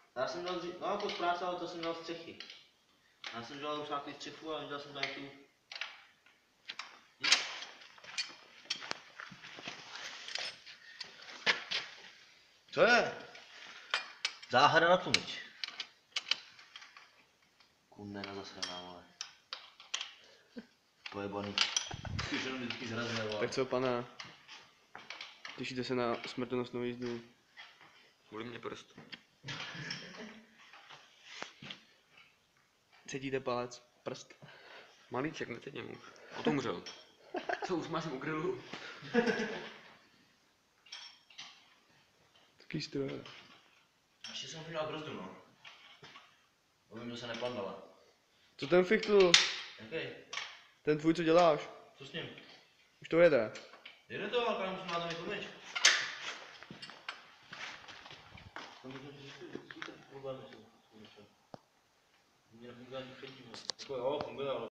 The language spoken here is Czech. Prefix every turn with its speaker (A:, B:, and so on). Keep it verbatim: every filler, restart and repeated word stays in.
A: Já jsem dal, no jako z práce, ale to jsem dal střechy. Já jsem dělal už nějaký střechu a viděl jsem tady tu. Co je? Záhada na tlumič. Kundena zase nám, ale. Pojebaný. Už jenom vždycky zrazné, vole.
B: Tak co, pane? Těšíte se na smrtonosnou jízdu?
C: Kvůli mě prst.
B: Cítíte palec? Prst?
C: Malíček, necítím už. Otumřel. Co, už máš u grilu?
B: Taký stroje.
A: Ještě jsem přidal brzdu, no. Ovím, že se neplandala.
B: Co ten fichtl?
A: Jaký?
B: Ten tvůj, co děláš?
A: Co s ním?
B: Už to jede.
A: Jede to, ale kam musím dát tam tlumič. Funguje, funguje, funguje.